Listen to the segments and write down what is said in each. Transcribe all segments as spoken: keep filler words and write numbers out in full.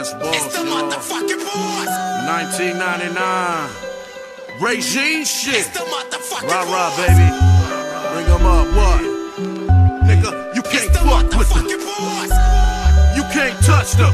That's boss, It's the y'all. motherfucking boss. nineteen ninety-nine. Regime shit. It's the motherfucking Rah rah, boss. baby. Bring them up, what? Nigga, you It's can't the fuck with them. motherfucking boss. You can't touch them.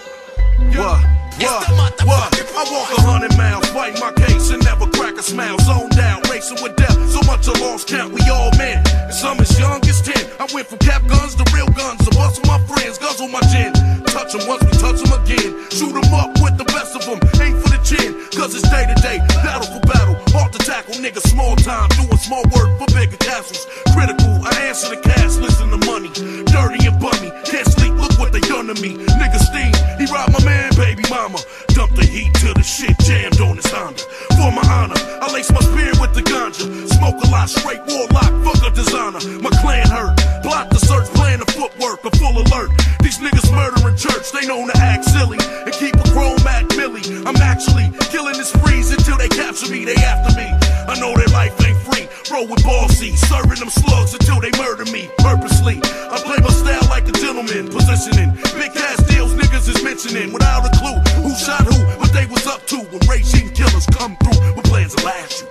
What? What? the motherfucking What? I walk a hundred miles, fight my case and never crack a smile. Zoned out, racing with death. So much I lost count, we all men. And some as young as ten. I went from cap guns to real guns. I bust with my friends, guzzle my gin. Touch them once, we touch them again. Shoot them up with the best of them. Aim for the chin, cause it's day to day. Battle for battle, hard to tackle. Niggas small time, doing small work for bigger castles. Critical, I answer the cast, listen to money. Dirty and bummy, can't sleep, look what they done to me. Nigga Steve, he robbed my man, baby mama. Dumped the heat till the shit jammed on his Honda. For my honor, I lace my spear with the ganja. Smoke a lot, straight warlock, fuck a designer. My clan hurt, plot the search, plan the footwork, a full alert. These niggas murdering church, they known to act silly and keep a chrome Mac Millie. I'm actually killing this freeze until they capture me, they after me. I know their life ain't free, roll with ballsy, serving them slugs until they murder me purposely. I play my style like a gentleman, positioning big ass deals niggas is mentioning without a clue who shot who, what they was up to when regime killers come through with plans to last you.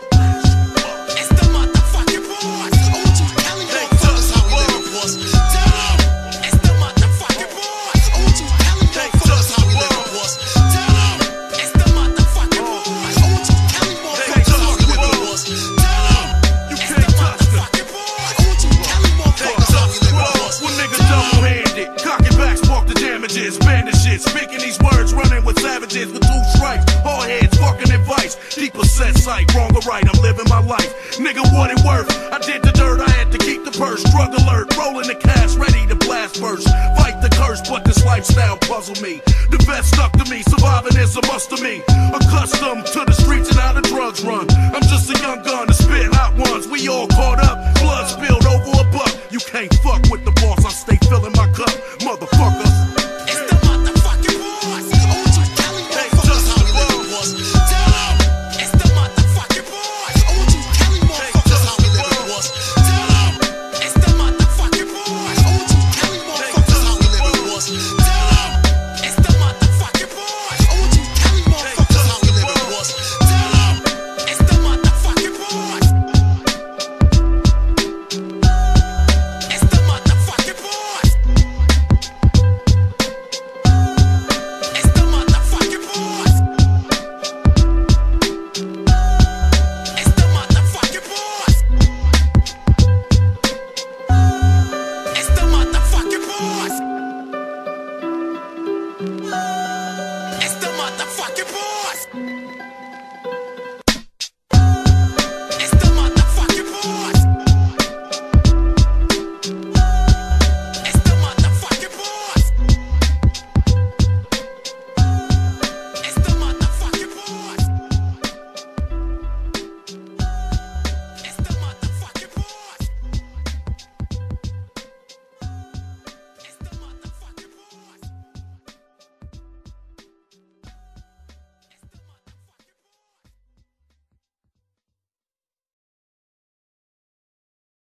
It's the motherfucking boss. I want you telling motherfuckers how we living, boss. Tell 'em. It's the motherfucking boss. I want you telling motherfuckers how we living, boss. Tell 'em. It's the motherfucking boss. I want you telling motherfuckers how we living, boss. Tell 'em. You It's can't the touch them. motherfucking boss. I want you telling motherfuckers how we living, boss. One nigga double-handed, cocking back, spark the damages, bandishes, speaking these words, running with savages with two stripes, hard heads, fucking advice, deeper set sight, wrong or right, I'm living my life. Nigga, what it worth? I did the dirt, I had to keep the purse, drug alert, rolling the cash, ready to blast first. Fight the curse, but this lifestyle puzzle me. The best stuck to me, surviving is a must to me. Accustomed to the streets and how the drugs run. I'm just a young gun to spit hot ones. We all caught up, blood spilled over a buck. You can't fuck with the boss, I stay filling my cup, motherfucker.